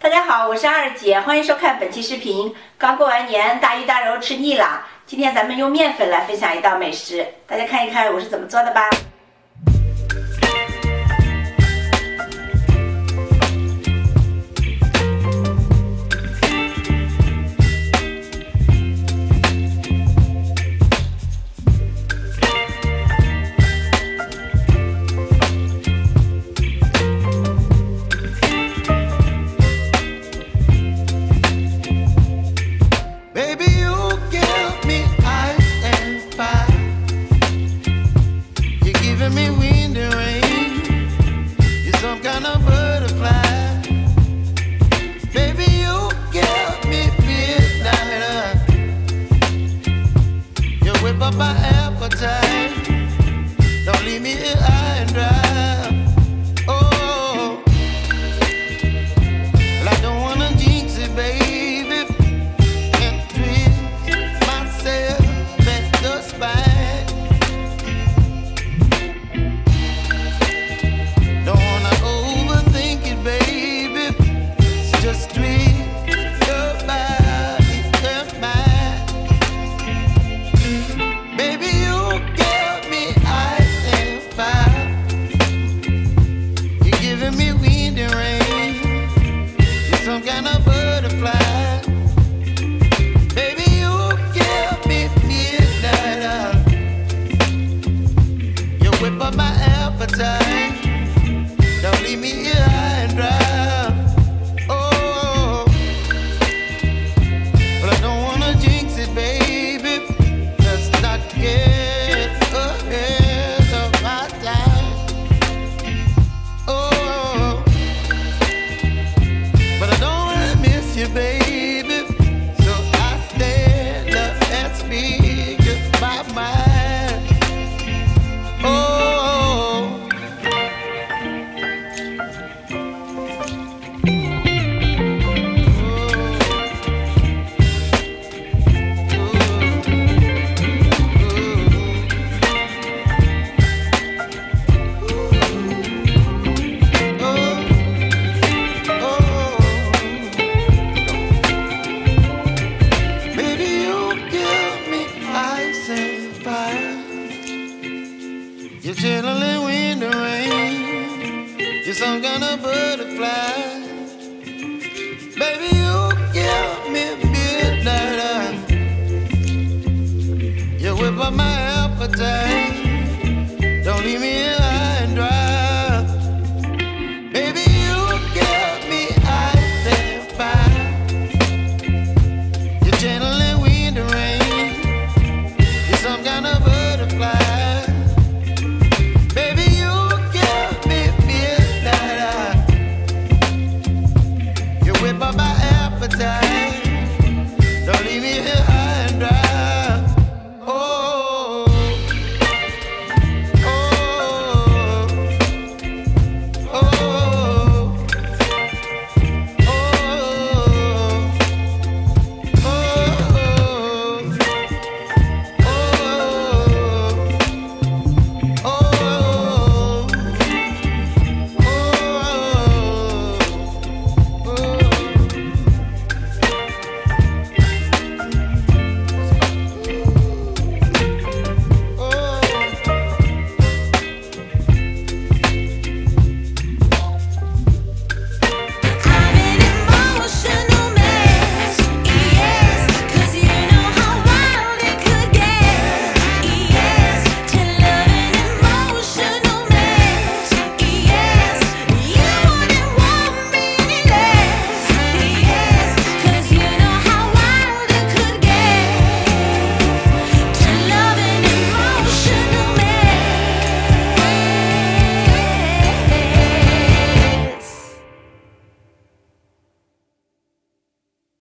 大家好，我是二姐，欢迎收看本期视频。刚过完年，大鱼大肉吃腻了，今天咱们用面粉来分享一道美食，大家看一看我是怎么做的吧。 My appetite, don't leave me here high and dry. Oh, well, I don't wanna jinx it, baby, and twist myself at the spine. Don't wanna overthink it, baby, it's just twist your body and mine. Some kind of butterfly, baby, you give me midnight. You whip up my appetite, don't leave me here high and dry. Oh, but I don't wanna jinx it, baby. Let's not get ahead of my time. Oh, but I don't wanna miss you, baby. So I stand up and speak just my mind. Oh. You're chilling in the rain. You're some kind of butterfly. Baby, you give me midnight. You whip up my appetite.